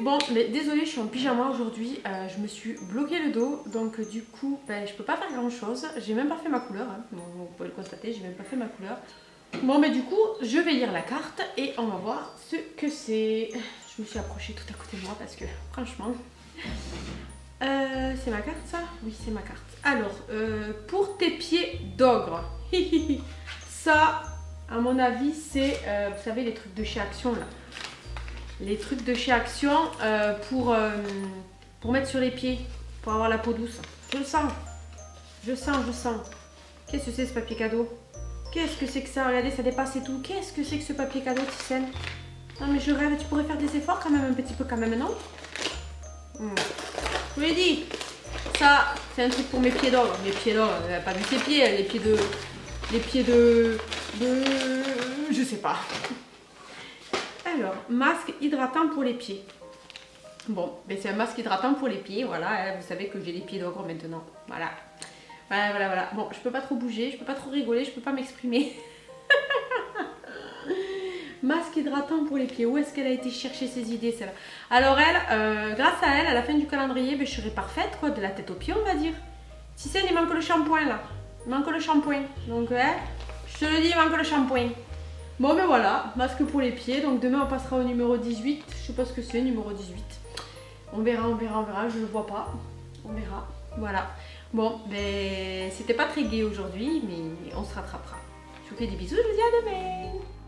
Bon, mais désolée, je suis en pyjama aujourd'hui. Je me suis bloqué le dos, donc du coup, je peux pas faire grand chose. J'ai même pas fait ma couleur, hein. Bon, vous pouvez le constater, j'ai même pas fait ma couleur. Bon, mais du coup, je vais lire la carte et on va voir ce que c'est. Je me suis approchée tout à côté de moi parce que, franchement, c'est ma carte ça? Oui, c'est ma carte. Alors, pour tes pieds d'ogre, ça, à mon avis, c'est, vous savez, les trucs de chez Action là. Les trucs de chez Action pour mettre sur les pieds, pour avoir la peau douce. Je le sens. Je sens, je sens. Qu'est-ce que c'est ce papier cadeau? Qu'est-ce que c'est que ça? Regardez, ça dépasse et tout. Qu'est-ce que c'est que ce papier cadeau, Tissène? Non mais je rêve, tu pourrais faire des efforts quand même, un petit peu quand même, non? Je vous l'ai dit. Ça, c'est un truc pour mes pieds d'ogre. Mes pieds d'ogre, pas de ses pieds, les pieds de... Les pieds de... Je sais pas. Alors, masque hydratant pour les pieds. Bon, ben c'est un masque hydratant pour les pieds, voilà. Hein, vous savez que j'ai les pieds d'ogre maintenant. Voilà. Voilà, voilà, voilà. Bon, je peux pas trop bouger, je peux pas trop rigoler, je peux pas m'exprimer. Masque hydratant pour les pieds. Où est-ce qu'elle a été chercher ses idées, celle-là? Alors elle, grâce à elle, à la fin du calendrier, ben, je serai parfaite, quoi, de la tête aux pieds, on va dire. Si c'est, il manque le shampoing, là. Il manque le shampoing. Donc, je te le dis, il manque le shampoing. Bon, ben voilà, masque pour les pieds. Donc, demain, on passera au numéro 18. Je sais pas ce que c'est, numéro 18. On verra, on verra, on verra. Je le vois pas. On verra. Voilà. Bon, ben, c'était pas très gai aujourd'hui, mais on se rattrapera. Je vous fais des bisous, je vous dis à demain.